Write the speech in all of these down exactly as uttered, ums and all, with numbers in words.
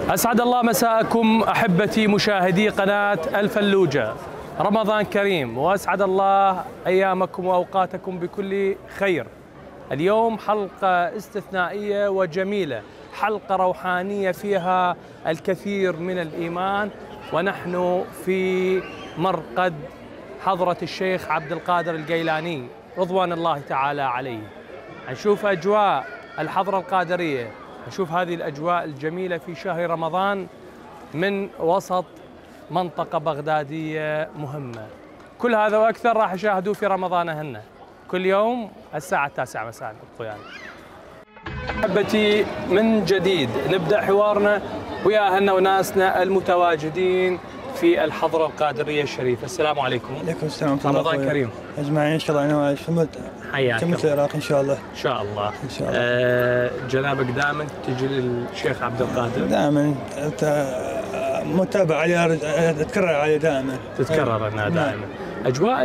أسعد الله مساءكم أحبتي مشاهدي قناة الفلوجة. رمضان كريم وأسعد الله أيامكم وأوقاتكم بكل خير. اليوم حلقة استثنائية وجميلة، حلقة روحانية فيها الكثير من الإيمان، ونحن في مرقد حضرة الشيخ عبد القادر الجيلاني رضوان الله تعالى عليه. نشوف أجواء الحضرة القادرية، نشوف هذه الأجواء الجميلة في شهر رمضان من وسط منطقة بغدادية مهمة. كل هذا وأكثر راح يشاهدوه في رمضان هنا كل يوم الساعة التاسعة مساء. الطيان أحبتي من جديد نبدأ حوارنا ويا أهلنا وناسنا المتواجدين في الحضرة القادرية الشريفة. السلام عليكم. عليكم السلام ورحمة الله. رمضان كريم أجمعين إن شاء الله. أنا شملت حياك شملت العراق إن شاء الله. إن شاء الله. إن شاء الله. آه جنابك دائما تجي للشيخ عبد القادر؟ دائما متابع عليه، أتكرر عليه دائما. تتكرر أنها دائما. أجواء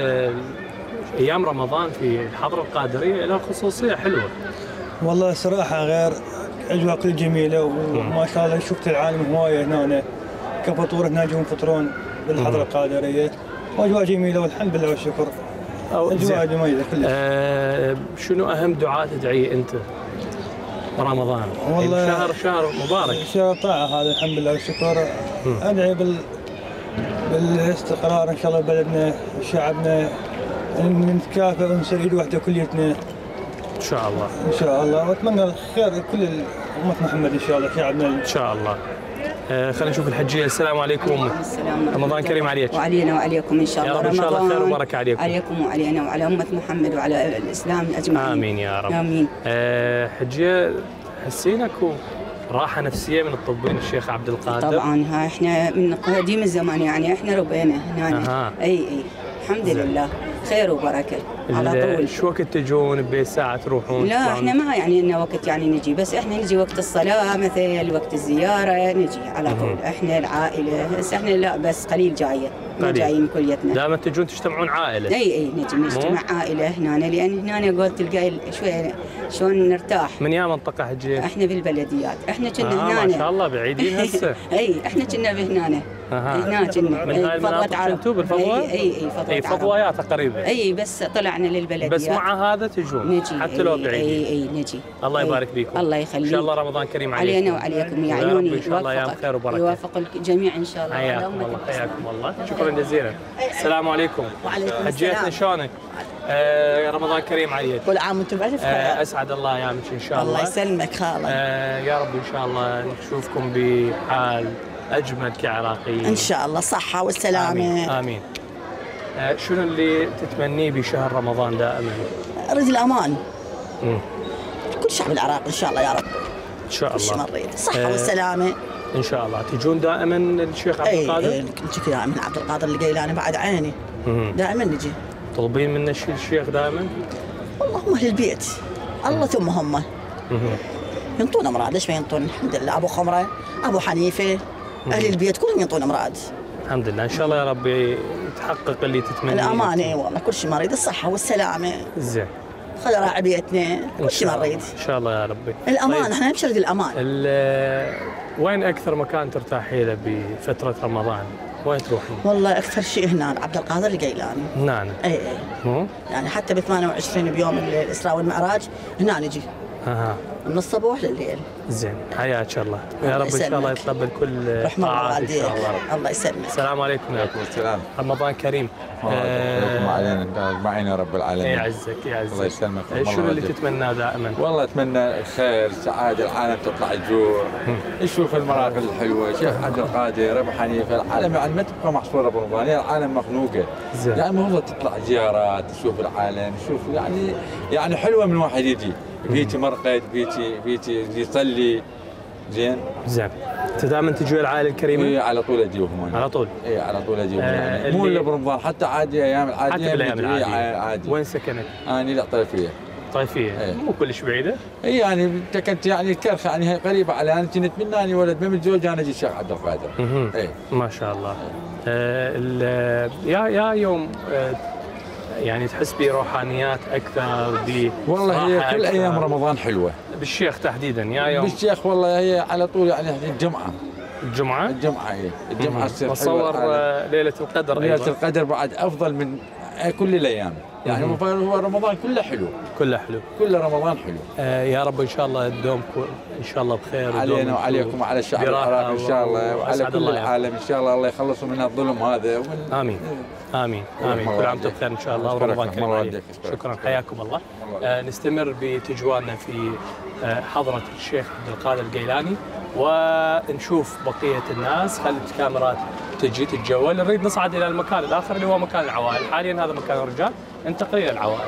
أيام رمضان في الحضرة القادرية لها خصوصية حلوة. والله صراحة غير، أجواء كل جميلة وما شاء الله. شفت العالم هواية هنا كفطور، هنا يجون يفطرون بالحضرة القادرية، وأجواء جميلة والحمد لله والشكر. أجواء جميلة كلش. أه شنو أهم دعاء تدعيه أنت رمضان؟ والله شهر شهر مبارك، شهر طاعة هذا الحمد لله والشكر. أدعي بال بالاستقرار إن شاء الله بلدنا وشعبنا، نتكافئ ونصير إيد واحدة كليتنا إن شاء الله. إن شاء الله، وأتمنى الخير لكل أمة محمد إن شاء الله، شعبنا إن شاء الله. آه خلينا نشوف الحجية. السلام عليكم. السلام. رمضان كريم عليك. وعلينا وعليكم إن شاء الله. يا رب إن شاء الله خير وبركة عليكم. عليكم وعلينا وعلى أمة محمد وعلى الإسلام أجمعين. آمين يا رب. آمين. آه حجية، حسينك راحة نفسية من الطبين الشيخ عبد القادر؟ طبعا، ها احنا من قديم الزمان يعني، احنا ربينا هنا. أها. اي اي الحمد زي. لله خير وبركه على طول. شو وقت تجون؟ بساعة تروحون؟ لا احنا ما يعني لنا وقت يعني نجي، بس احنا نجي وقت الصلاة مثل وقت الزيارة نجي على طول. احنا العائلة، بس احنا لا بس قليل جاية، ما جايين كليتنا. دائما تجون تجتمعون عائلة؟ اي اي نجي نجتمع عائلة هنا، لأن هنا قلت تلقاي شوي شلون نرتاح. من يا منطقة حجية؟ احنا بالبلديات، احنا كنا آه هنا. ما شاء الله بعيدين هسه. اي احنا كنا بهنا. هنا كنا من هاي المناطق كنتوا بالفضوة؟ اي اي فضوة. اي فضويات قريبة. اي بس طلعنا للبلديات. بس مع هذا تجون نجي حتى لو بعيدين. اي اي نجي. الله يبارك فيكم. الله يخليك. ان شاء الله رمضان كريم عليكم. علينا وعليكم يعينوني. ان شاء الله ايام خير وبركة. يوفق الجميع ان شاء الله. حياكم الله. حياكم الله. شكرا جزيلا. السلام عليكم. وعليكم السلام. حجيتنا شلونك؟ آه رمضان كريم عليك. كل عام وانتم بألف آه خير. اسعد الله ايامك ان شاء الله. الله يسلمك خالد. آه يا رب ان شاء الله نشوفكم بحال اجمل كعراقيين ان شاء الله صحة والسلامة. امين امين. آه شنو اللي تتمنيه بشهر رمضان دائما؟ اريد الامان. مم. كل شعب العراق ان شاء الله يا رب. ان شاء كل شيء الله. نريد الصحة آه والسلامة. ان شاء الله. تجون دائما الشيخ عبد القادر؟ اي نجي دائما عبد القادر الجيلاني بعد عيني. مم. دائما نجي. طلبين منا الشيخ دائما؟ والله هم اهل البيت، الله ثم هم. ينطون مراد، ليش ما ينطون؟ الحمد لله. ابو خمره، ابو حنيفه، اهل البيت كلهم ينطون مراد. الحمد لله. ان شاء الله يا رب يتحقق اللي تتمنيه. الامان اي والله، كل شيء نريد الصحه والسلامه. زين. خلي راعي بيتنا، كل شيء نريد. ان شاء الله يا ربي. الامان. طيب. احنا نمشي نريد الامان. وين اكثر مكان ترتاحي له بفتره رمضان؟ وين تروحين؟ والله اكثر شيء هنا عبد القادر الجيلاني. هنا؟ اي اي. مو؟ يعني حتى ب ثمانية وعشرين بيوم الاسراء والمعراج هنا نجي. اها. من الصبح لليل. زين. حياك الله. يا رب ان شاء الله يتقبل كل رحمة الله طاعات ان شاء والديك. الله. الله يسلمك. السلام عليكم. وعليكم السلام. رمضان كريم. عليكم وعلينا اجمعين يا رب العالمين. يعزك يعزك. الله يسلمك. شنو اللي تتمناه دائما؟ والله اتمنى الخير، السعاده، العالم تطلع الجوع، نشوف المراكز الحلوه، شيخ عبد القادر، ابو حنيفه، العالم يعني ما تبقى محصوره برمضان، العالم مخنوقه. زين. يعني المفروض تطلع زيارات، تشوف العالم، تشوف يعني يعني حلوه من واحد يجي، بيتي مرقد، بيتي بيتي يصلي. زين. زين. انت دائما تجوا العائله الكريمه؟ اي على طول اجيهم على طول؟ اي على طول اجيهم. آه يعني مو الا برمضان، حتى عادي ايام العاديه. حتى بالايام العاديه. عادي. وين سكنك؟ انا لا طائفيه. طائفيه؟ ايه. مو كلش بعيده؟ اي يعني انت كنت يعني الكرخه يعني هي قريبه علي، انا كنت مناني ولد ما متزوج، انا اجي الشيخ عبد القادر. اها. اي ما شاء الله. آه يا يا يوم آه يعني تحس بروحانيات اكثر ب والله هي كل أكثر. ايام رمضان حلوه. بالشيخ تحديدا يا يوم بالشيخ والله هي على طول يعني الجمعه الجمعه الجمعه هي الجمعه تصير تصور ليله القدر ليله ايضا. القدر بعد افضل من كل الايام يعني مم. هو رمضان كله حلو كله حلو. كله رمضان حلو. آه يا رب ان شاء الله تدومكم ان شاء الله بخير علينا وعليكم وعلى الشعب العراقي ان شاء الله وعلى كل العالم ان شاء الله. الله يخلصوا من الظلم هذا ومن امين امين امين. كل عام وانتم بخير ان شاء الله ورمضان كريم عليكم. شكرا حياكم الله. آه نستمر بتجوالنا في آه حضره الشيخ عبد القادر الجيلاني ونشوف بقيه الناس. خلت الكاميرات تجي تتجول. نريد نصعد الى المكان الاخر اللي هو مكان العوائل. حاليا هذا مكان الرجال، ننتقل الى العوائل.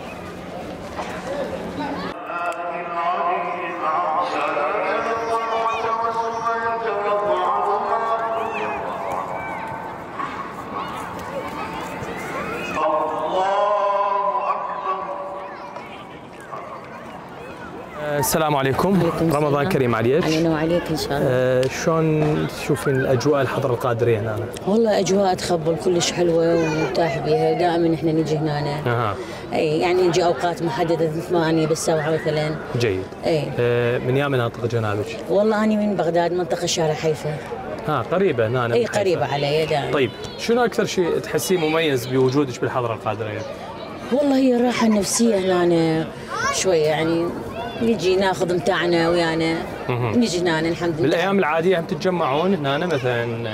السلام عليكم. رمضان كريم عليك. علينا وعليك ان شاء الله. أه شلون تشوفين الاجواء الحضره القادريه هنا؟ والله اجواء تخبل كلش حلوه ومرتاح بها. دائما احنا نجي هنا. اها. اي يعني نجي اوقات محدده ثمانية بالسبعه مثلا. جيد. اي. أه من يا مناطق جنابك؟ والله انا من بغداد منطقه شارع حيفا. ها قريبه هنا. اي قريبه علي دائما. طيب شنو اكثر شيء تحسيه مميز بوجودك بالحضره القادريه؟ والله هي الراحه النفسيه هنا شويه يعني. نجي ناخذ متاعنا ويانا نجي هنا الحمد لله. بالايام العاديه هم تتجمعون هنا مثلا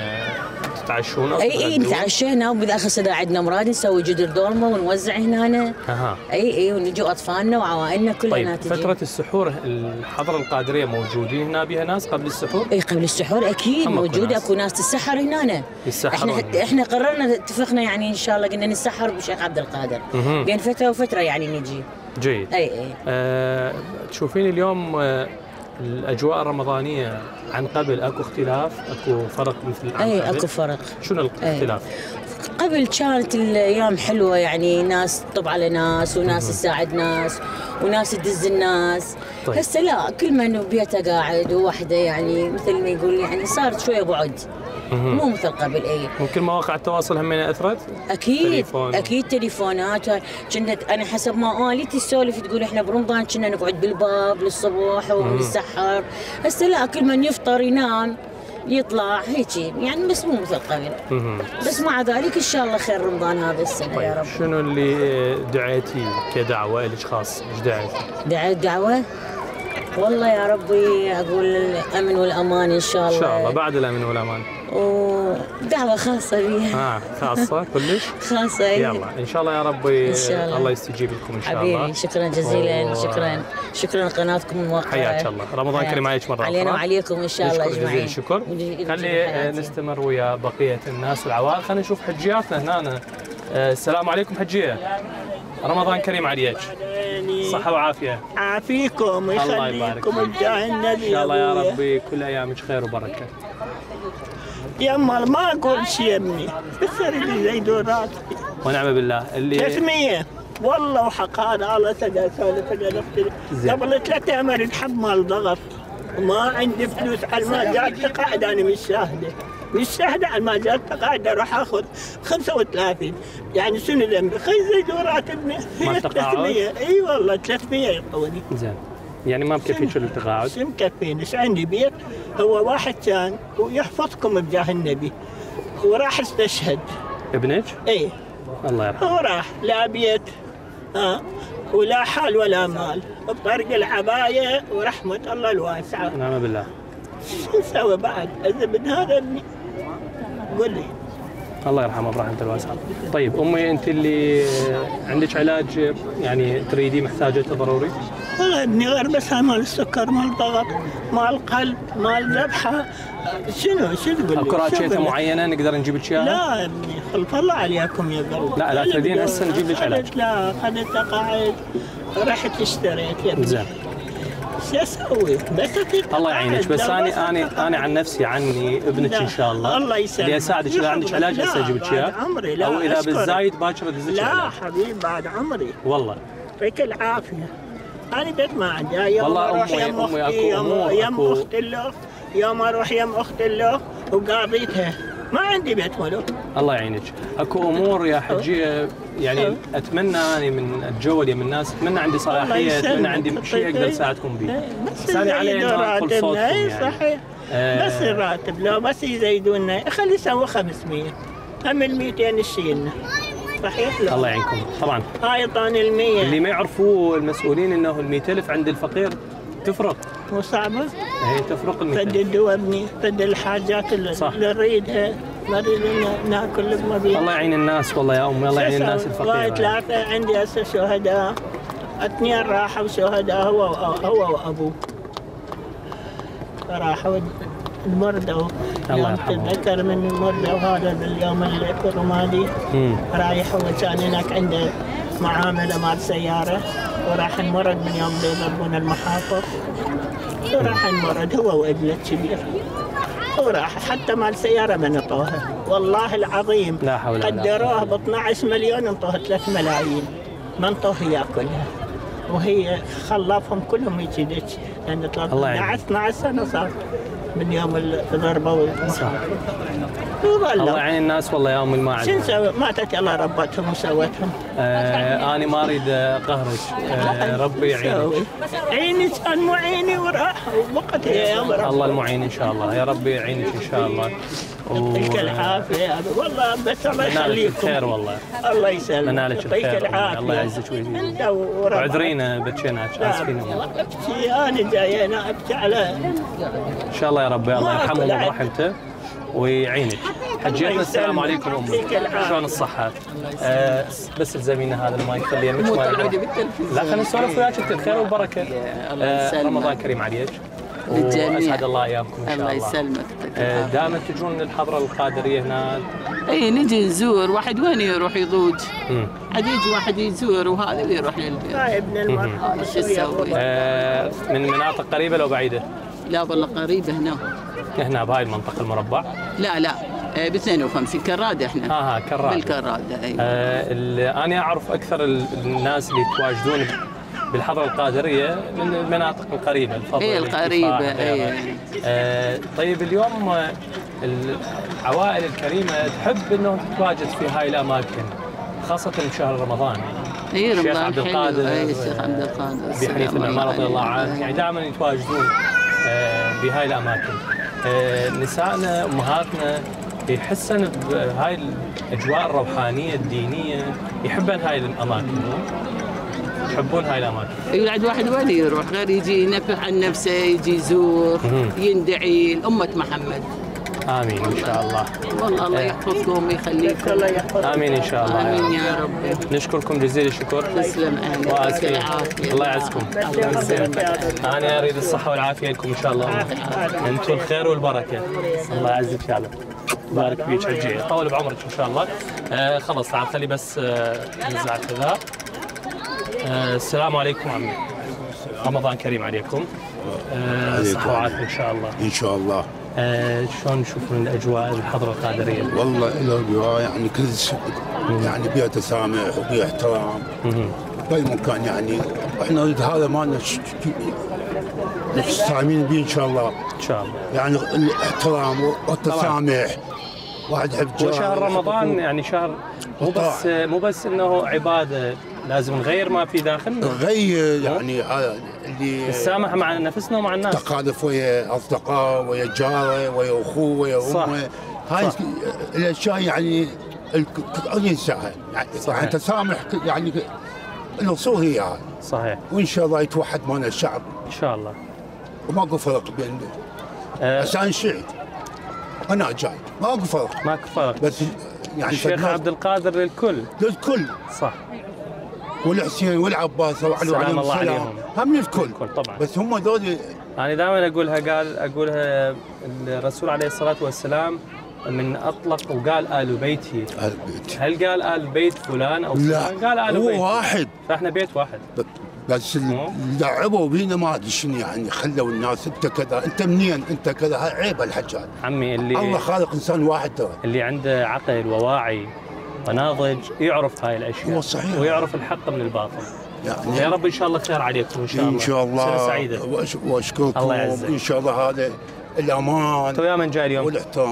تتعشون او اي اي نتعشى هنا وبالاخر سنه عندنا مراد نسوي جدر دولمه ونوزع هنا. اها. اي اي ونجي اطفالنا وعوائلنا كلنا. طيب تجي. فتره السحور الحضره القادريه موجودين هنا بها ناس قبل السحور؟ اي قبل السحور اكيد موجود. اكو ناس تسحر هنا. يسحرون. احنا احنا قررنا اتفقنا يعني ان شاء الله قلنا نسحر بالشيخ عبد القادر. بين فتره وفتره يعني نجي. جيد. اي اي. آه تشوفين اليوم آه الاجواء الرمضانيه عن قبل اكو اختلاف؟ اكو فرق مثل عن اي قبل؟ اكو فرق. شنو الاختلاف؟ قبل كانت الايام حلوه يعني ناس تطب على ناس وناس تساعد ناس وناس تدز الناس. طيب. هسه لا كل من ببيته قاعد ووحده يعني مثل ما يقول يعني صارت شويه بعد. مو مثل قبل. اي ممكن مواقع التواصل هم اثرت؟ اكيد تليفون. اكيد تليفونات. كنا انا حسب ما والدتي تسولف تقول احنا برمضان كنا نقعد بالباب للصبح ونسحر. هسه لا كل من يفطر ينام يطلع هيك يعني بس مو مثل قبل. بس مع ذلك ان شاء الله خير رمضان هذا السنه. طيب. يا رب. شنو اللي دعيتي كدعوه لك خاص؟ ايش دعيتي؟ دعيت دعوه والله يا ربي اقول الامن والامان ان شاء الله. ان شاء الله بعد الامن والامان. ودعوه خاصه بيها. اه خاصه كلش؟ خاصه. يلا ان شاء الله يا ربي. إن شاء الله. الله يستجيب لكم ان شاء الله. حبيبي شكرا جزيلا. و... شكرا شكرا قناتكم الموقعه. حياك الله. رمضان كريم عليك مره اخرى. علينا وعليكم ان شاء الله اجمعين. شكر. خلي نستمر ويا بقيه الناس والعوائل. خلينا نشوف حجياتنا هنا. السلام عليكم حجيه. رمضان كريم عليك. صحة وعافية. عافيكم ويخليكم الجاه النبي. إن شاء الله يا ربي كل أيامك خير وبركة. يما ما أقول شيء يا ابني بس أريد زيدورات. ونعم بالله اللي ثلاثمية والله وحق هذا الله سجل سولف قبل ثلاثة أيام أريد حب مال ضغط وما عندي فلوس على ما جات قاعد أنا مش شاهدة. مش شاهدة على ما جات قاعدة أروح آخذ خمسة وثلاثين يعني شنو ذنبي؟ خي زيدورات ابني هي ثلاثمية. اي والله ثلاثمية يعطوني. زين يعني ما مكفيك التقاعد؟ شو مكفيني؟ ايش عندي بيت هو واحد كان ويحفظكم بجاه النبي وراح استشهد. ابنك؟ اي الله يرحمه. هو راح لا بيت ها ولا حال ولا مال بطرق العباية ورحمة الله الواسعة. نعم بالله. شو نسوي بعد؟ إذا من هذا ابني قول لي. الله يرحمه برحمة الواسعة. طيب أمي أنت اللي عندك علاج يعني تريدي محتاجته ضروري؟ والله ابني غير بس مال السكر مال الضغط مال قلب مال ذبحة شنو شو تقول لي؟ اكو راتشيته معينة نقدر نجيب لك اياها؟ لا يا ابني خلف الله عليكم يا قلبي. لا لا تريدين هسه نجيب لك علاج. لا خذيت قاعد رحت اشتريت يا ابني. زين. شو اسوي؟ بس الله يعينك بس انا انا انا عن نفسي عني ابنك ان شاء الله. الله يسلمك. اللي اساعدك اذا عندك علاج هسه اجيب لك اياه. او اذا بالزايد باكر ادز لك لا حبيبي بعد عمري. والله. يعطيك العافية. أنا بيت ما عندي يوم والله أروح أمي يم أمي أختي أكو أمور يم أخت له يوم أروح يم أخت له وقاضيتها ما عندي بيت ملوك. الله يعينك. اكو امور يا حجيه يعني اتمنى اني من اتجول من الناس، اتمنى عندي صلاحيه، اتمنى عندي شيء اقدر اساعدكم به. بس علي علي راتبنا صوتكم اي يعني. صحيح. آه بس الراتب لو بس يزيدونا خلي يسووا خمسمية، هم ال مئتين يشيلنا. صحيح لا. الله يعينكم طبعا. هاي طاني ال مية. اللي ما يعرفوه المسؤولين انه ال مئة ألف عند الفقير تفرق. مو صعبة؟ هي تفرق ال مئة ألف. فد الدواء ابني، فد الحاجات اللي صح. اللي نريدها، نريد ناكل لقمة بيها. الله يعين الناس والله يا امي، الله يعين الناس الفقيره. وايد ثلاثة عندي هسه شهداء، اثنين راحوا شهداء هو هو وابوه. راحوا المرضى. الله يوم يرحمه. تتذكر من المرضى وهذا باليوم اللي الرمادي رايح وكان هناك عنده معاملة مال سيارة وراح انمرض من يوم اللي يضربون المحافظ. وراح انمرض هو وابنه الكبير. وراح حتى مال سيارة ما نطوها، والله العظيم لا حول ولا قوة. قدروها ب اثني عشر مليون انطوها ثلاثة ملايين، ما انطوها ياكلها. وهي خلافهم كلهم يجيك لان الله يعينك. اثني عشر سنة صار من يوم الضربة. صح. وظلوا. الله يعين الناس والله يا امي ما شو عندهم. نسوي؟ ماتت الله ربتهم وسوتهم. آه انا ما اريد اقهرك، آه ربي يعينك. عيني كان مو عيني وراح وقت يا امر الله المعين ان شاء الله، يا ربي يعينك ان شاء الله. يعطيك العافيه يا أبي. والله بس الله منالك يخليكم. الخير والله. الله يسلمك. منالك يعطيك الخير، العافيه. الله يعزك ويزيدك. انت وربعك. وعذرينا بكيناك، اسفين والله. ابكي انا جاي انا ابكي على ان شاء الله يا ربي الله يرحمه ورحمته ويعينك. حجيتنا السلام عليكم امي، شلون الصحة؟ آه بس الزميلنا هذا المايك خليه يمك ما لا خلينا نسولف وياك انت الخير والبركة. آه رمضان كريم عليك واسعد الله ايامكم ان شاء الله. الله يسلمك. آه دائما تجون الحضرة القادرية هنا؟ اي نجي نزور، واحد وين يروح يضوج؟ عاد يجي واحد يزور وهذا ويروح للبيت. ابن المرأة شو تسوي؟ آه من مناطق قريبة لو بعيدة؟ لا والله قريبة هنا. هنا بهاي المنطقة المربع؟ لا لا ب اثنين وخمسين كرادة احنا. اه ها كرادة. بالكرادة اي. آه انا اعرف اكثر الناس اللي يتواجدون بالحضرة القادرية من المناطق القريبة الفضل. اي القريبة اي. آه طيب اليوم العوائل الكريمة تحب انه تتواجد في هاي الاماكن خاصة بشهر رمضان. اي رمضان الشيخ عبد القادر. اي الشيخ عبد القادر. ابي حنيفة النعمان رضي الله عنه يعني دائما يتواجدون آه بهاي الاماكن. آه نسائنا امهاتنا يحسن بهاي الاجواء الروحانيه الدينيه، يحبن هاي الاماكن، يحبون هاي الاماكن. يقعد واحد وين يروح غير يجي ينفح عن نفسه، يجي يزور يندعي لأمة محمد. امين ان شاء الله. والله الله يحفظكم ويخليكم. الله يحفظكم. امين ان شاء الله. امين يا رب. نشكركم جزيل الشكر. تسلم واسفين. العافيه. الله يعزكم. انا اريد الصحه والعافيه لكم ان شاء الله. انتم الخير والبركه. الله يعزك ان شاء الله. بارك فيك حجي، طول بعمرك ان شاء الله. آه خلص تعال خلي بس آه نزع الحذاء. آه السلام عليكم عمي. رمضان كريم عليكم. آه صحة وعافية إن شاء الله. إن شاء الله. آه شلون تشوفون الأجواء الحضرة القادرية؟ والله الأجواء يعني كل شيء يعني بها تسامح وبها احترام. بأي مكان يعني احنا نريد هذا مالنا مستعملين به إن شاء الله. إن شاء الله. يعني الاحترام والتسامح. واحد يحب جاره. وشهر رمضان يعني شهر مو بس مو بس إنه عبادة، لازم نغير ما في داخلنا. نغير يعني هذا اللي نتسامح مع نفسنا ومع الناس. تقالف ويا اصدقاء ويا جاره ويا اخوه ويا امه. هاي الاشياء يعني الكل سهل يعني, يعني تسامح يعني الاصول هي هاي. صحيح. وان شاء الله يتوحد معنا الشعب. ان شاء الله. وماكو فرق بين عشان شيء انا جاي ماكو فرق. ماكو فرق. بس يعني الشيخ عبد القادر للكل. للكل. صح. والحسين والعباس وعلوا عليهم الله عليهم. هم الكل. الكل طبعا. بس هم ذول انا دائما اقولها قال اقولها الرسول عليه الصلاه والسلام من اطلق وقال آل بيتي. آل بيتي. هل قال آل بيت فلان او لا فلان؟ قال آل بيت. هو واحد. فاحنا بيت واحد. بس لعبوا بينا ما ادري شنو يعني خلوا الناس انت كذا انت منين انت كذا هاي عيب الحجاج. عمي اللي الله خالق انسان واحد ترى. اللي عنده عقل وواعي وناضج يعرف هاي الاشياء. هو صحيح. ويعرف الحق من الباطل. يعني يا رب ان شاء الله خير عليكم ان شاء الله. ان شاء الله. سنة سعيدة. واشكركم. الله يعزك. ان شاء الله هذا الامان. تو يا من جاي اليوم؟ والاحترام.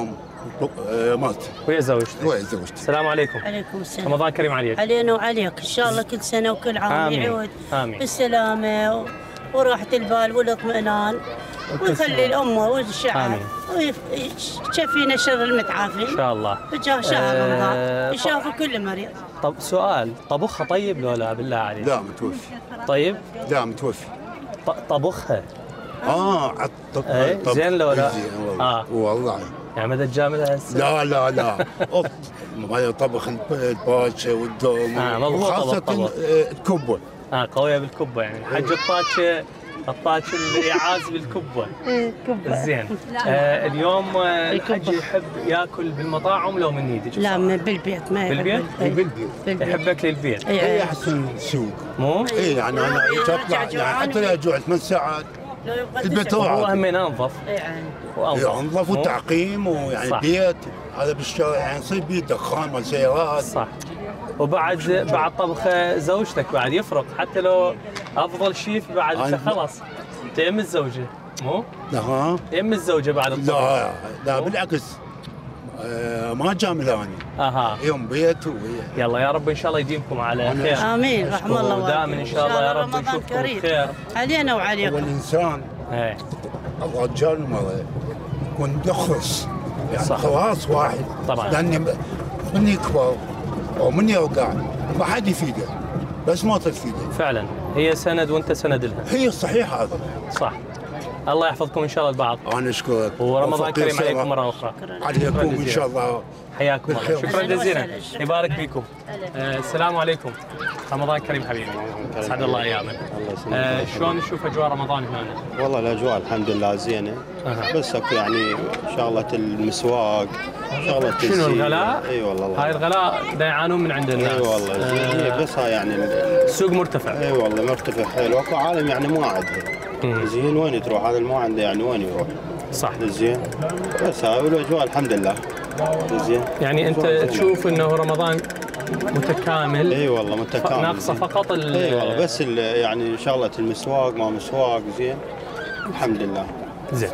مالتي ويا زوجتك. ويا زوجتي. السلام عليكم. عليكم السلام. رمضان كريم عليك. علينا وعليك ان شاء الله كل سنه وكل عام يعود بالسلامه وراحه البال والاطمئنان ويخلي الامه والشعب ويشفينا شر المتعافين ان شاء الله بجاه شهر رمضان أه يشافوا كل مريض. طب سؤال، طبخها طيب لو لا بالله عليك؟ لا متوفي. طيب؟ لا متوفي. طبخها اه عطب ايه زين لو لا؟ زين والله. اه والله يعني مدى تجاملها هسه؟ لا لا لا ما طبخ الباتشا والدوم اه وخاصة الكبة. اه قوية بالكبة يعني حج الطاتشة الطاتشة اللي يعاز بالكبة. ايه كبة. زين. آه اليوم الحج يحب ياكل بالمطاعم لو من ايدك؟ لا من بالبيت ما بالبيت؟ بالبيت. يحب اكل البيت. اي احسن السوق. مو؟ اي يعني انا اطلع يعني حتى لا اجوع ثمان ساعات البيت هو همين انظف. اي يعني. انظف وتعقيم ويعني بيت هذا بالشارع يعني يصير بيت دخان مال سيارات. صح. وبعد بعد طبخ زوجتك بعد يفرق حتى لو افضل شيف بعد انت خلاص تيم الزوجه مو؟ لا يم الزوجه بعد الطبخ. لا لا بالعكس آه ما جاملاني. اها يوم بيت وهي. يلا يا رب ان شاء الله يديمكم على خير. امين رحم الله ودائما ان شاء الله يا رب نشوفكم بخير علينا وعليكم. والانسان ايه الرجال والمراه يكون يخلص يعني صح. خلاص واحد طبعا لاني من يكبر ومن يوقع ما حد يفيده بس ما تفيده. فعلا هي سند وانت سند لها. هي صحيح هذا صح. الله يحفظكم ان شاء الله البعض. انا اشكرك ورمضان كريم عليكم مره اخرى. عليكم ان شاء الله. حياكم الله. شكرا جزيلا يبارك فيكم. آه السلام عليكم. رمضان كريم حبيبي. اسعد الله ايامك. آه شلون نشوف اجواء رمضان هنا؟ والله الاجواء الحمد لله زينه. أه. بس اكو يعني شغله المسواق شغله شنو الغلاء؟ اي والله هاي الغلاء دا يعانون من عند الناس. اي والله آه بس هاي يعني السوق مرتفع. اي والله مرتفع حيل واكو عالم يعني ما عندها. زين وين تروح هذا ما عنده يعني وين يروح؟ صح. زين بس هاي الاجواء الحمد لله. زين يعني انت تشوف انه رمضان متكامل. اي والله متكامل. ناقصه فقط ال اي والله بس يعني شغله المسواق ما مسواق زين الحمد لله. زين.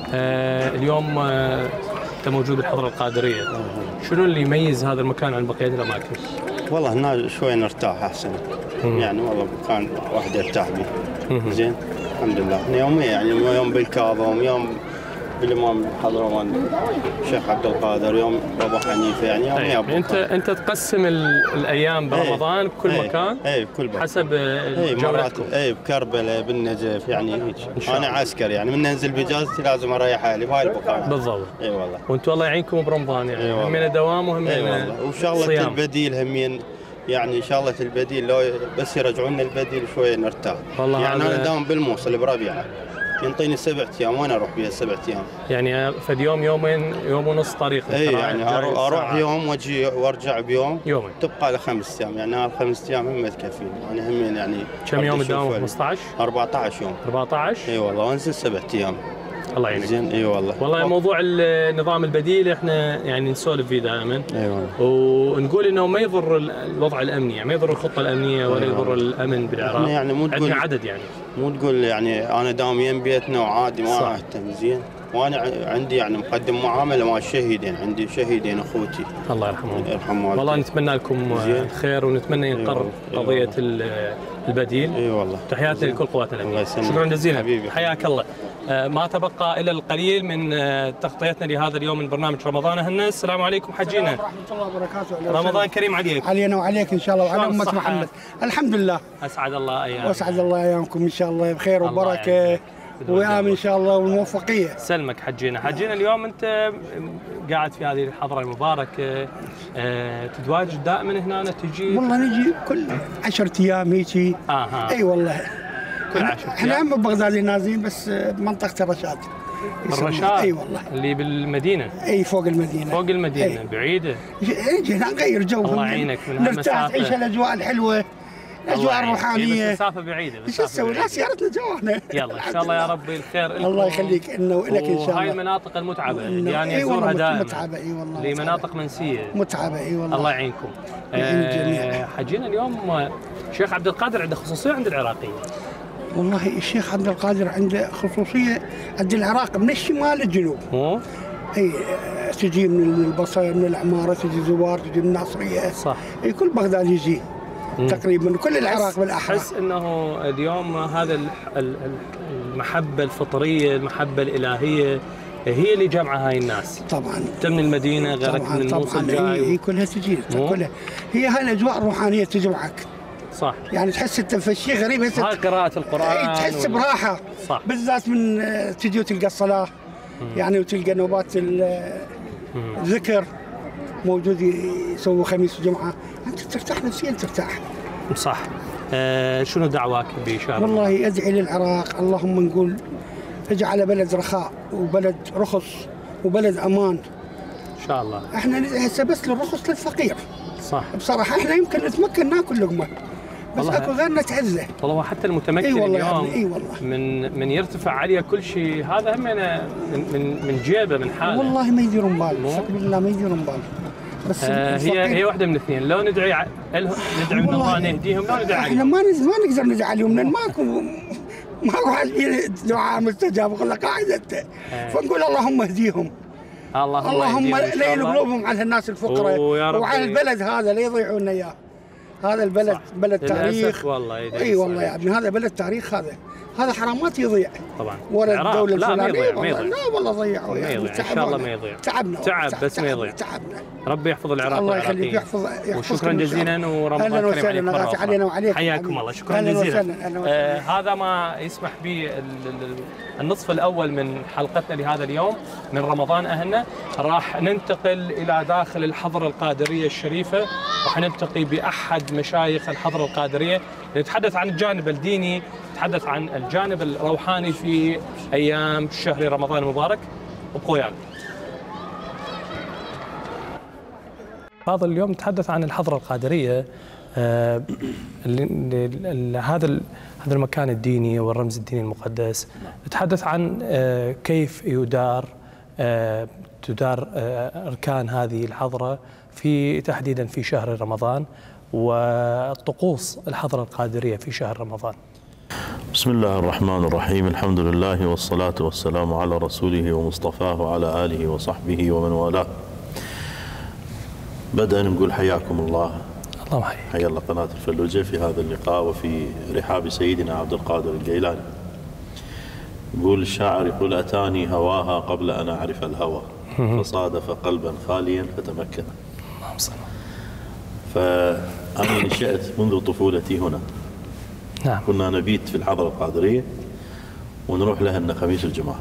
آه اليوم آه انت موجود بالحضره القادريه. شنو اللي يميز هذا المكان عن بقيه الاماكن؟ والله هنا شوي نرتاح احسن. مم. يعني والله مكان واحد يرتاح به. زين الحمد لله. يوميا يعني يوم بالكاظم يوم بالامام حضرمان الشيخ عبد القادر يوم ابو حنيفه يعني يوم أي. انت انت تقسم الايام برمضان بكل أي. مكان اي بكل مكان حسب جولتكم. اي بكربلاء بالنجف يعني هيك. انا عسكري يعني من ننزل باجازتي لازم اريح حالي بهاي البقعه. بالضبط. اي والله. وانتم الله يعينكم برمضان يعني. أي همين دوام وهمين اي والله. وشغله البديل همين يعني شغله البديل لو بس يرجعون لنا البديل شويه نرتاح. والله يعني انا داوم بالموصل بربيعه ينطيني سبع ايام وين اروح بها السبع ايام؟ يعني فد يوم يومين يوم ونص طريق. اي يعني اروح يوم واجي وارجع بيوم يومين تبقى له خمس ايام يعني هذا خمس ايام هم تكفيني انا همين يعني. كم يوم تداوم؟ خمسة عشر؟ أربعة عشر يوم. أربعة عشر؟ اي والله وانزل سبع ايام. الله يعينك. زين اي والله. والله موضوع النظام البديل احنا يعني نسولف فيه دائما. اي والله. ونقول انه ما يضر الوضع الامني يعني ما يضر الخطه الامنيه ولا يضر الامن بالعراق. يعني مو تقول عندنا عدد يعني. مو تقول يعني انا داوم يم بيتنا وعادي ما اهتم زين. وانا عندي يعني مقدم معامله مع الشهيدين عندي شهيدين اخوتي. الله يرحمهم. يرحم والدي. والله نتمنى لكم الخير ونتمنى ينقر قضيه البديل. اي والله. تحياتي لكل قوات الامن. شكرا جزيلا حبيبي. حياك الله. ما تبقى الا القليل من تغطيتنا لهذا اليوم من برنامج رمضان هنا. السلام عليكم حجينا. ورحمه الله وبركاته. رمضان كريم عليك. علينا وعليك ان شاء الله وعلى امه محمد. الحمد لله. اسعد الله ايامكم. واسعد الله ايامكم ان شاء الله بخير وبركه وامن ان شاء الله والموفقيه. سلمك حجينا. حجينا اليوم انت قاعد في هذه الحضره المباركه أه تتواجد دائما هنا تجي؟ والله نجي كل عشرة ايام هيجي. اها اي والله كل عشرة احنا هم ببغداد نازلين بس بمنطقه الرشاد. الرشاد؟ اي والله. اللي بالمدينه؟ اي فوق المدينه. فوق المدينه. أي. بعيده؟ نجي نغير جو. الله يعينك من هالمسافه. نرتاح نعيش الاجواء الحلوه الاجواء الروحانيه. بس مسافه بعيده. ايش نسوي؟ لا سيارتنا جوانا. يلا ان شاء الله يا رب الخير لكم. الله يخليك انه ولك ان شاء الله. وهاي المناطق المتعبه اللي يعني يزورها دائما. متعبه اي والله. اللي مناطق منسيه. متعبه اي والله. الله يعينكم. آه حجينا اليوم الشيخ عبد القادر عنده خصوصيه عند العراقيين. والله الشيخ عبد القادر عنده خصوصيه عند العراق من الشمال للجنوب. مو؟ اي تجي من البصره، من العماره، تجي زوار، تجي من الناصريه. صح. اي كل بغداد يجي تقريبا، كل العراق بالاحرى. احس انه اليوم هذا المحبه الفطريه، المحبه الالهيه هي اللي جمع هاي الناس. طبعا. انت من المدينه، غيرك من الموصل جاي. هي, هي كلها تجي كلها، هي هاي الاجواء الروحانيه تجمعك. صح. يعني تحس انت في شيء غريب. هاي قراءه القران تحس براحه. صح. بالذات من تجي وتلقى الصلاه، يعني وتلقى نوبات الذكر موجود، يسووا خميس وجمعه، انت ترتاح نفسيا، ترتاح. صح. آه شنو دعواك بشهر؟ والله ادعي للعراق، اللهم نقول اجعل بلد رخاء وبلد رخص وبلد امان ان شاء الله. احنا هسه بس للرخص للفقير. صح. بصراحه احنا يمكن نتمكن ناكل لقمه، بس اكو غيرنا تعزه. والله حتى المتمكن إيه والله اليوم اي والله من من يرتفع عليه كل شيء، هذا هم من من من جيبه، من حاله. والله ما يديرون بال، استغفر الله ما يديرون بال. بس آه هي هي واحده من الاثنين، لو ندعي لهم، ندعي من الله ان يهديهم، لو ندعي عليهم. احنا ما ما نقدر ندعي عليهم لان ماكو ماكو حاسبين دعاء مستجاب، يقول لك قاعد انت. آه. فنقول اللهم اهديهم. اللهم اللهم لين قلوبهم على الناس الفقراء وعلى البلد هذا لا يضيعوا لنا اياه. هذا البلد صح. بلد تاريخ والله. اي والله يا ابني، هذا بلد تاريخ، هذا هذا حرامات يضيع طبعا. ورا الدوله لا ما يضيع، ما يضيع. لا والله ضيعوا يعني، ان شاء الله ما يضيع. تعبنا تعب بس ما يضيع. تعبنا. ربي يحفظ العراق الله يخليك، يحفظ وشكرا جزيلا، ورمضان كريم عليكم. علينا وعليك. حياكم الله، شكرا جزيلا. آه هذا ما يسمح به النصف الاول من حلقتنا لهذا اليوم من رمضان اهلنا. راح ننتقل الى داخل الحضره القادريه الشريفه، راح نلتقي باحد مشايخ الحضره القادريه، نتحدث عن الجانب الديني، نتحدث عن الجانب الروحاني في ايام شهر رمضان المبارك. ابقوا ويانا. فاضل اليوم نتحدث عن الحضره القادريه، آه هذا هذا المكان الديني والرمز الديني المقدس. نتحدث عن آه كيف يدار آه تدار آه اركان هذه الحضره في تحديدا في شهر رمضان، وطقوس الحضره القادريه في شهر رمضان. بسم الله الرحمن الرحيم، الحمد لله والصلاة والسلام على رسوله ومصطفاه وعلى آله وصحبه ومن والاه. بدأ نقول حياكم الله. الله يحييك. حيا الله قناة الفلوجة في هذا اللقاء وفي رحاب سيدنا عبد القادر الجيلاني. يقول الشاعر، يقول أتاني هواها قبل أن أعرف الهوى، فصادف قلبا خاليا فتمكن. اللهم صل. فأنا نشأت منذ طفولتي هنا. نعم. كنا نبيت في الحضرة القادرية ونروح لها خميس الجمعة.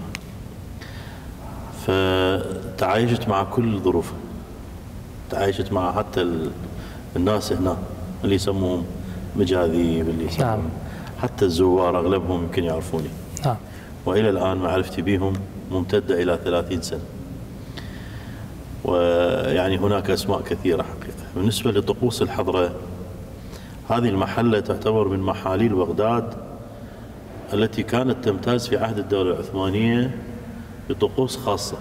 فتعايشت مع كل ظروفها، تعايشت مع حتى الناس هنا اللي يسموهم مجاذيب، اللي يسموهم نعم. حتى الزوار أغلبهم يمكن يعرفوني. نعم. وإلى الآن معرفتي بهم ممتدة إلى ثلاثين سنة. ويعني هناك أسماء كثيرة حقيقة. بالنسبة لطقوس الحضرة، هذه المحلة تعتبر من محاليل بغداد التي كانت تمتاز في عهد الدولة العثمانية بطقوس خاصة.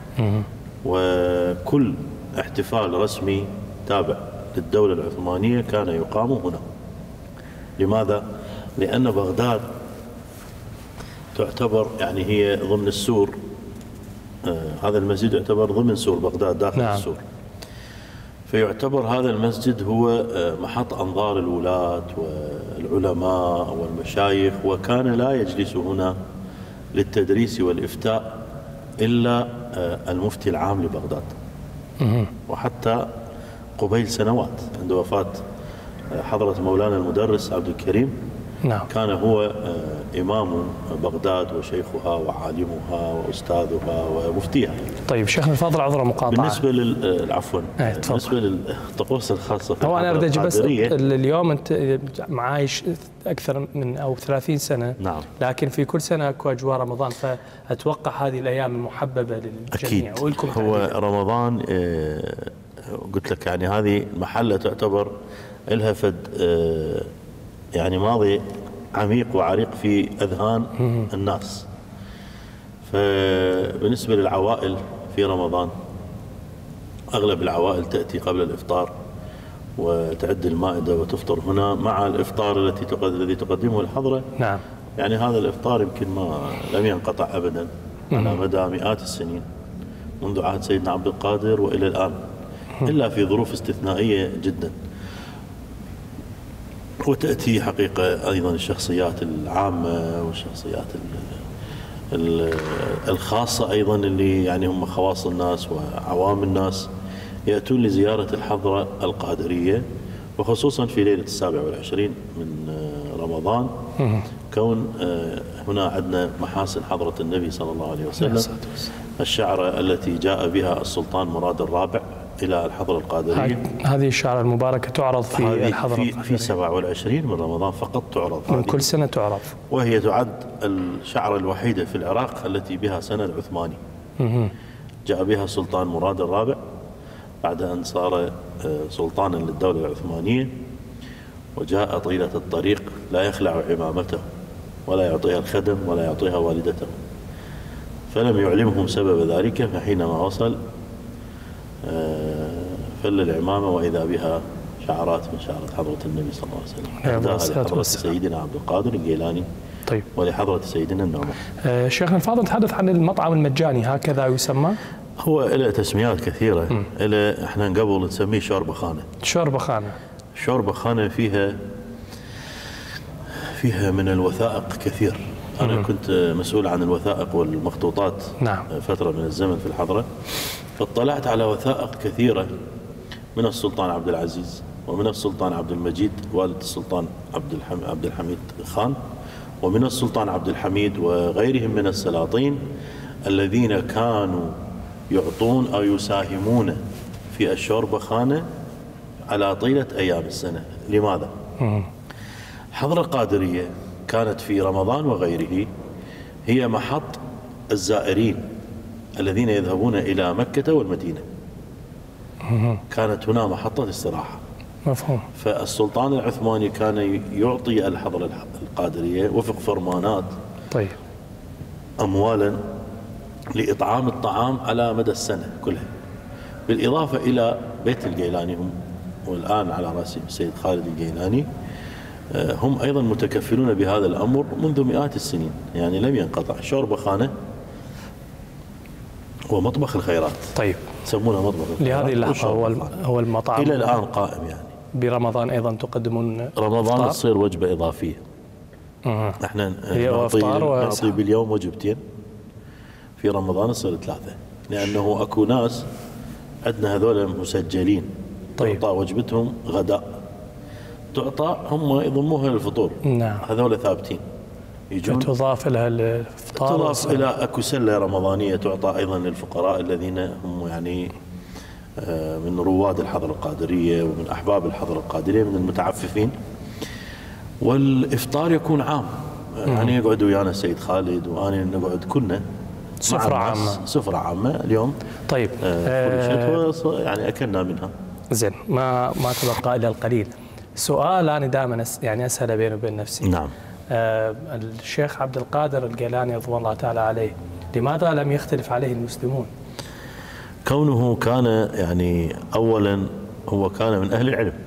وكل احتفال رسمي تابع للدولة العثمانية كان يقام هنا. لماذا؟ لأن بغداد تعتبر يعني هي ضمن السور. آه هذا المسجد يعتبر ضمن سور بغداد داخل نعم. السور. فيعتبر هذا المسجد هو محط أنظار الولاة والعلماء والمشايخ، وكان لا يجلس هنا للتدريس والإفتاء إلا المفتي العام لبغداد. وحتى قبيل سنوات عند وفاة حضرة مولانا المدرس عبد الكريم نعم. كان هو إمام بغداد وشيخها وعالمها وأستاذها ومفتيها. طيب شيخنا الفاضل، عذرا مقاطعة. بالنسبة لل عفوا بالنسبة للطقوس الخاصة في هو أنا أريد بس اليوم أنت معايش أكثر من أو ثلاثين سنة نعم. لكن في كل سنة أكو أجواء رمضان، فأتوقع هذه الأيام المحببة للجميع. أكيد. ولكم هو تعليم. رمضان آه قلت لك يعني هذه المحلة تعتبر لها فد آه يعني ماضي عميق وعريق في أذهان الناس. فبالنسبة للعوائل في رمضان، أغلب العوائل تأتي قبل الإفطار وتعد المائدة وتفطر هنا مع الإفطار التي الذي تقدمه الحضرة. نعم. يعني هذا الإفطار يمكن ما لم ينقطع أبدا على مدى مئات السنين منذ عهد سيدنا عبد القادر وإلى الآن، إلا في ظروف استثنائية جدا. وتأتي حقيقة أيضا الشخصيات العامة والشخصيات الخاصة أيضا اللي يعني هم خواص الناس وعوام الناس يأتون لزيارة الحضرة القادرية، وخصوصا في ليلة السابع والعشرين من رمضان، كون هنا عندنا محاسن حضرة النبي صلى الله عليه وسلم، الشعرة التي جاء بها السلطان مراد الرابع إلى الحضرة القادرية. هذه الشعرة المباركة تعرض في الحضرة في, في سبعة والعشرين من رمضان فقط تعرض، من كل سنة تعرض، وهي تعد الشعرة الوحيدة في العراق التي بها سند عثماني. جاء بها السلطان مراد الرابع بعد أن صار سلطانا للدولة العثمانية، وجاء طيلة الطريق لا يخلع عمامته ولا يعطيها الخدم ولا يعطيها والدته، فلم يعلمهم سبب ذلك. فحينما وصل فل العمامة وإذا بها شعرات من شعرات حضرة النبي صلى الله عليه وسلم، أهداها لحضرة سيدنا عبد القادر الجيلاني طيب. ولحضرة سيدنا النعمان. آه شيخنا الفاضل، تحدث عن المطعم المجاني، هكذا يسمى؟ هو له تسميات كثيرة، له احنا قبل نسميه شوربة خانة. شوربة خانة. شوربة خانة فيها فيها من الوثائق كثير. أنا مم. كنت مسؤول عن الوثائق والمخطوطات نعم. فترة من الزمن في الحضرة، فاطلعت على وثائق كثيرة من السلطان عبد العزيز ومن السلطان عبد المجيد والد السلطان عبد الحميد, عبد الحميد خان، ومن السلطان عبد الحميد وغيرهم من السلاطين الذين كانوا يعطون أو يساهمون في الشوربة خانة على طيلة أيام السنة. لماذا؟ حضرة القادرية كانت في رمضان وغيره هي محط الزائرين الذين يذهبون إلى مكة والمدينة، كانت هنا محطة استراحة. مفهوم. فالسلطان العثماني كان يعطي الحضرة القادرية وفق فرمانات طيب أموالا لإطعام الطعام على مدى السنة كلها، بالإضافة إلى بيت الجيلاني، هم والآن على رأسهم السيد خالد الجيلاني، هم أيضا متكفلون بهذا الأمر منذ مئات السنين، يعني لم ينقطع. شوربة خانة ومطبخ الخيرات. طيب يسمونه مطبخ الخيرات. لهذه اللحظة هو هو المطعم إلى الآن قائم. يعني برمضان أيضا تقدمون رمضان تصير وجبة إضافية. أه. احنا نعطي, نعطي باليوم وجبتين، في رمضان تصير ثلاثة، لأنه أكو ناس عندنا هذول مسجلين. طيب. تعطى وجبتهم غداء، تعطى هم يضموها للفطور. نعم. هذول ثابتين يجون، تضاف لها الفطار، تضاف إلى أكو سلة رمضانية تعطى أيضا للفقراء الذين هم يعني من رواد الحضرة القادرية ومن أحباب الحضرة القادرية من المتعففين. والإفطار يكون عام، يعني يقعد ويانا السيد خالد وأنا نقعد كلنا سفرة عامة. سفرة عامة اليوم. طيب آه يعني أكلنا منها. زين، ما ما تبقى إلا القليل. سؤال أنا دائما يعني أسأله بيني وبين نفسي. نعم. آه الشيخ عبد القادر الجيلاني رضوان الله تعالى عليه، لماذا لم يختلف عليه المسلمون؟ كونه كان يعني أولا هو كان من أهل العلم،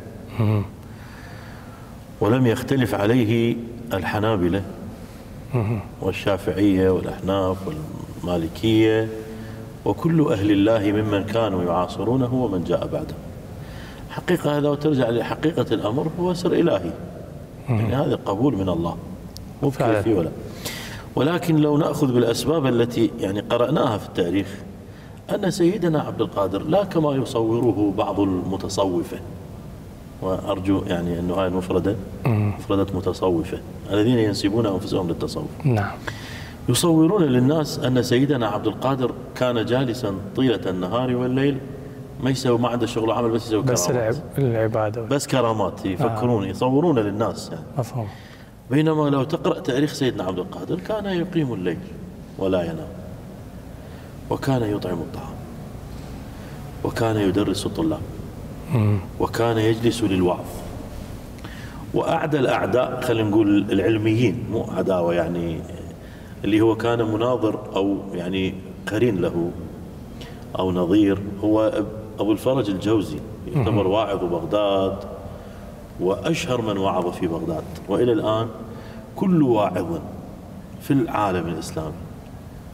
ولم يختلف عليه الحنابلة والشافعية والأحناف والمالكية وكل أهل الله ممن كانوا يعاصرونه ومن جاء بعده. حقيقة هذا وترجع لحقيقة الأمر هو سر إلهي، يعني هذا قبول من الله مو بكيفي ولا. ولكن لو نأخذ بالأسباب التي يعني قرأناها في التاريخ، أن سيدنا عبد القادر لا كما يصوره بعض المتصوفة، وأرجو يعني أنه هاي المفردة مفردة متصوفة الذين ينسبون أنفسهم للتصوف. نعم. يصورون للناس أن سيدنا عبد القادر كان جالسا طيلة النهار والليل ما يسوي، ما عنده شغل وعمل، بس يسوي بس كرامات. العبادة بس كرامات يفكرون. آه. يصورون للناس يعني. مفهوم. بينما لو تقرأ تاريخ سيدنا عبد القادر كان يقيم الليل ولا ينام، وكان يطعم الطعام، وكان يدرس الطلاب، وكان يجلس للوعظ. وأعدى الأعداء خلينا نقول العلميين، مو عداوة يعني، اللي هو كان مناظر أو يعني قرين له أو نظير، هو أبو الفرج الجوزي، يعتبر واعظ بغداد وأشهر من وعظ في بغداد. وإلى الآن كل واعظ في العالم الإسلامي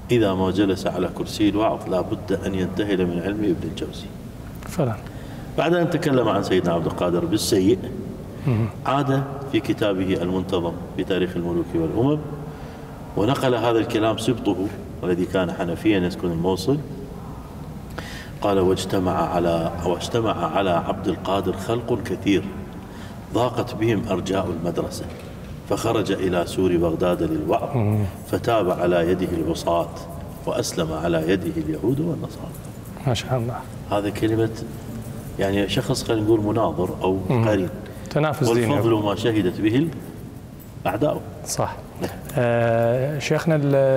إذا ما جلس على كرسي الوعظ لا بد أن ينتهل من علم ابن الجوزي. فعلا. بعد أن تكلم عن سيدنا عبد القادر بالسيء عاد في كتابه المنتظم في تاريخ الملوك والأمم ونقل هذا الكلام سبطه الذي كان حنفيا يسكن الموصل. قال: واجتمع على واجتمع على عبد القادر خلق كثير ضاقت بهم أرجاء المدرسة فخرج إلى سور بغداد للوعظ فتاب على يده العصاة وأسلم على يده اليهود والنصارى. ما شاء الله. هذا كلمة يعني شخص خلينا نقول مناظر أو قرين. تنافس ديني. والفضل ما شهدت به الأعداء. صح. آه شيخنا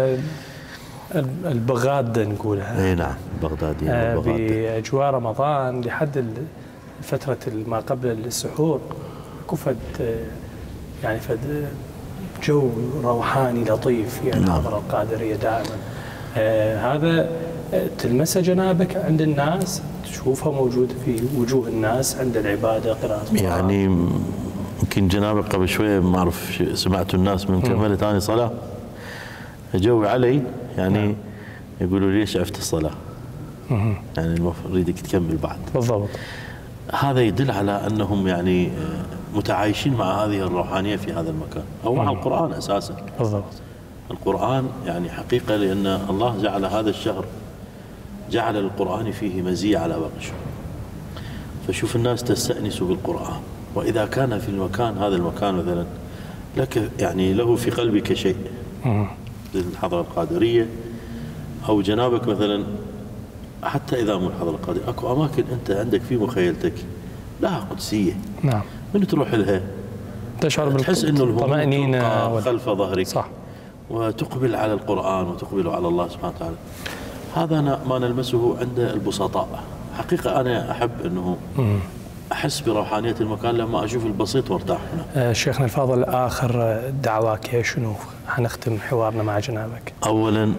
البغاد نقولها. اي نعم بغدادي. آه بأجواء رمضان لحد فترة ما قبل السحور كفد يعني فد جو روحاني لطيف يعني نعم. حضر القادرية دائما. آه هذا تلمسه جنابك عند الناس، تشوفها موجود في وجوه الناس عند العبادة قراءة القرآن. يعني يمكن جنابك قبل شوية ما أعرف سمعتوا الناس من كملت أنا صلاة جوي علي يعني نعم. يقولوا ليش عفت الصلاة؟ يعني المفروض يريدك تكمل بعد. بالضبط. هذا يدل على أنهم يعني متعايشين مع هذه الروحانية في هذا المكان أو مع القرآن أساسا. بالضبط. القرآن يعني حقيقة لأن الله جعل هذا الشهر جعل للقرآن فيه مزية على باقي الشهور. فشوف الناس تستأنس بالقرآن، وإذا كان في المكان هذا المكان مثلا لك يعني له في قلبك شيء للحضرة القادرية أو جنابك مثلا، حتى إذا مو الحضرة القادرية أكو أماكن أنت عندك في مخيلتك لها قدسية. نعم. من تروح لها تشعر تحس إنه بالطمأنينة وال... خلف ظهرك. صح. وتقبل على القرآن وتقبل على الله سبحانه وتعالى. هذا ما نلمسه عند البسطاء. حقيقة أنا أحب أنه أحس بروحانية المكان لما أشوف البسيط وارتاح هنا. شيخنا الفاضل آخر دعواك شنو؟ حنختم حوارنا مع جنابك. أولا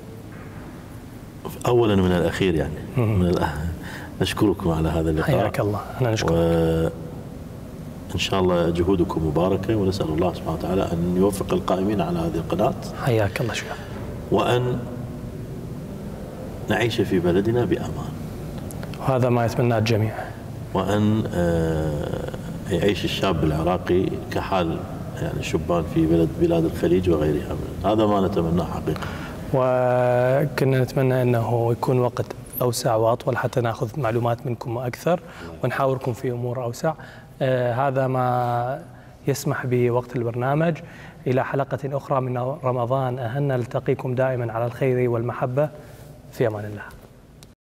أولا من الأخير يعني من الأ... نشكركم على هذا اللقاء. حياك الله. أنا نشكرك. إن شاء الله جهودكم مباركة ونسأل الله سبحانه وتعالى أن يوفق القائمين على هذه القناة. حياك الله شيخ. وأن نعيش في بلدنا بأمان. وهذا ما يتمناه الجميع. وأن يعيش الشاب العراقي كحال يعني الشبان في بلد بلاد الخليج وغيرها. هذا ما نتمناه حقيقة. وكنا نتمنى أنه يكون وقت أوسع وأطول حتى نأخذ معلومات منكم أكثر ونحاوركم في أمور أوسع. آه هذا ما يسمح بوقت البرنامج. إلى حلقة أخرى من رمضان أهلنا نلتقيكم دائما على الخير والمحبة. في أمان الله.